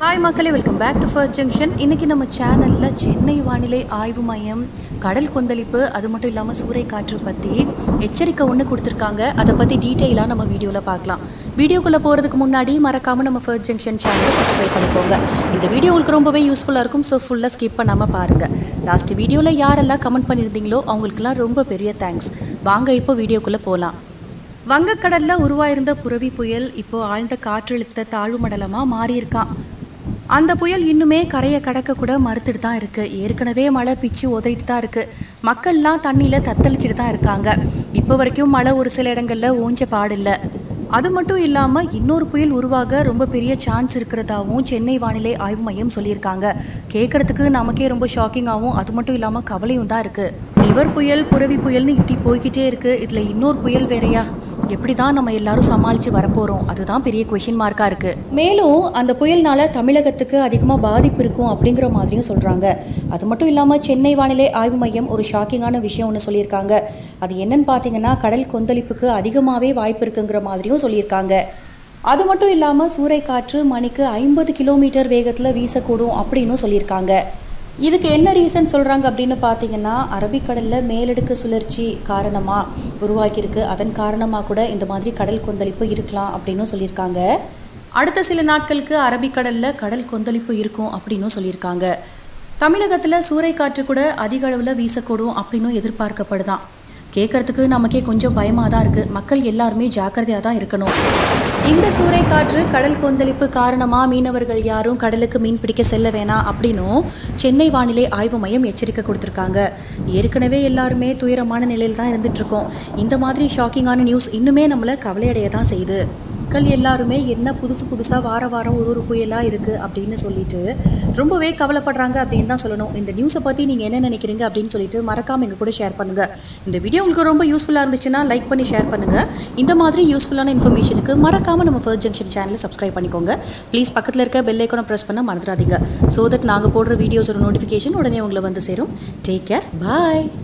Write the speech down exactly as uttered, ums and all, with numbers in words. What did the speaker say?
Hi மக்களே, welcome back to First Junction. இன்னைக்கு நம்ம சேனல்ல சென்னை வானிலை ஆய்வு மையம் கடல் கொந்தளிப்பு அது மட்டும் இல்லாம சூறை காற்று பத்தி எச்சரிக்கை ஒன்னு கொடுத்திருக்காங்க. அத பத்தி டீடைலா நம்ம வீடியோல பார்க்கலாம். வீடியோக்குள்ள போறதுக்கு முன்னாடி மறக்காம நம்ம First Junction சேனலை சப்ஸ்கிரைப் பண்ணிக்கோங்க. இந்த வீடியோ உங்களுக்கு ரொம்பவே யூஸ்ஃபுல்லா இருக்கும். சோ ஃபுல்லா ஸ்கிப் பண்ணாம பாருங்க. லாஸ்ட் வீடியோல யாரெல்லாம் கமெண்ட் பண்ணிருந்தீங்களோ அவங்களுக்குலாம் ரொம்ப பெரிய தேங்க்ஸ். வாங்க இப்போ வீடியோக்குள்ள போலாம். வங்கக்கடல்ல உருவாயிருந்த புரவி புயல் இப்போ ஆழ்ந்த காற்றழுத்த தாழ்வு மண்டலமா மாறி இருக்கான். அந்த புயல் இன்னுமே கரையை கடக்க கூட மறுத்துட்டு தான் இருக்கு. ஏற்கனவே மழை பிச்சு உதறிட்டு தான் இருக்கு. மக்கள்லாம் தண்ணியில தத்தளிச்சுட்டு தான் இருக்காங்க. இப்போ வரைக்கும் மழை ஒரு சில இடங்கள்ல ஓஞ்ச பாடில்லை. அது மட்டும் இல்லாமல் இன்னொரு புயல் உருவாக ரொம்ப பெரிய சான்ஸ் இருக்கிறதாவும் சென்னை வானிலை ஆய்வு மையம் சொல்லியிருக்காங்க. கேட்கறதுக்கு நமக்கே ரொம்ப ஷாக்கிங்காகவும் அது மட்டும் இல்லாமல் கவலையும் தான் இருக்கு. நிவர் புயல் புரவி புயல்னு இப்படி போய்கிட்டே இருக்கு. இதில் இன்னொரு புயல் வேறையா? எப்படி தான் நம்ம எல்லாரும் சமாளித்து வரப்போகிறோம்? அதுதான் பெரிய கொஷின் மார்க்காக இருக்குது. மேலும் அந்த புயல்னால தமிழகத்துக்கு அதிகமாக பாதிப்பு இருக்கும் அப்படிங்கிற மாதிரியும் சொல்கிறாங்க. அது மட்டும் இல்லாமல் சென்னை வானிலை ஆய்வு மையம் ஒரு ஷாக்கிங்கான விஷயம் ஒன்று சொல்லியிருக்காங்க. அது என்னன்னு பார்த்தீங்கன்னா, கடல் கொந்தளிப்புக்கு அதிகமாகவே வாய்ப்பு இருக்குங்கிற மாதிரியும் சொல்லியிருக்காங்க. அது மட்டும் இல்லாமல் சூறைக்காற்று மணிக்கு ஐம்பது கிலோமீட்டர் வேகத்தில் வீசக்கூடும் அப்படின்னு சொல்லியிருக்காங்க. இதுக்கு என்ன ரீசன் சொல்கிறாங்க அப்படின்னு பார்த்தீங்கன்னா, அரபிக்கடலில் மேலடுக்கு சுழற்சி காரணமாக உருவாக்கியிருக்கு. அதன் காரணமாக கூட இந்த மாதிரி கடல் கொந்தளிப்பு இருக்கலாம் அப்படின்னு சொல்லியிருக்காங்க. அடுத்த சில நாட்களுக்கு அரபிக்கடலில் கடல் கொந்தளிப்பு இருக்கும் அப்படின்னு சொல்லியிருக்காங்க. தமிழகத்தில் சூறைக்காற்று கூட அதிக அளவில் வீசக்கூடும் அப்படின்னு எதிர்பார்க்கப்படுதான். கேட்கறதுக்கு நமக்கே கொஞ்சம் பயமாக தான் இருக்குது. மக்கள் எல்லாருமே ஜாக்கிரதையாக தான் இருக்கணும். இந்த சூறைக்காற்று கடல் கொந்தளிப்பு காரணமாக மீனவர்கள் யாரும் கடலுக்கு மீன் பிடிக்க செல்ல வேணாம் அப்படின்னும் சென்னை வானிலை ஆய்வு மையம் எச்சரிக்கை கொடுத்துருக்காங்க. ஏற்கனவே எல்லாருமே துயரமான நிலையில் தான் இருந்துகிட்ருக்கோம். இந்த மாதிரி ஷாக்கிங்கான நியூஸ் இன்னுமே நம்மளை கவலையடைய தான் செய்யுது. மக்கள் எல்லாருமே என்ன புதுசு புதுசாக வார வாரம் ஒரு ஒரு புயலாக இருக்குது அப்படின்னு சொல்லிட்டு ரொம்பவே கவலைப்படுறாங்க அப்படின்னு தான் சொல்லணும். இந்த நியூஸை பற்றி நீங்கள் என்ன நினைக்கிறீங்க அப்படின்னு சொல்லிட்டு மறக்காமல் எங்கள் கூட ஷேர் பண்ணுங்கள். இந்த வீடியோ உங்களுக்கு ரொம்ப யூஸ்ஃபுல்லாக இருந்துச்சுன்னா லைக் பண்ணி ஷேர் பண்ணுங்கள். இந்த மாதிரி யூஸ்ஃபுல்லான இன்ஃபர்மேஷனுக்கு மறக்காமல் நம்ம ஃபர்ஸ்ட் ஜங்ஷன் சேனலை சப்ஸ்கிரைப் பண்ணிக்கோங்க. ப்ளீஸ் பக்கத்தில் இருக்க பெல் ஐக்கானை ப்ரெஸ் பண்ண மறந்துடாதீங்க. ஸோ தட் நாங்கள் போடுற வீடியோஸோட நோட்டிஃபிகேஷன் உடனே உங்களை வந்து சேரும். டேக் கேர், பாய்.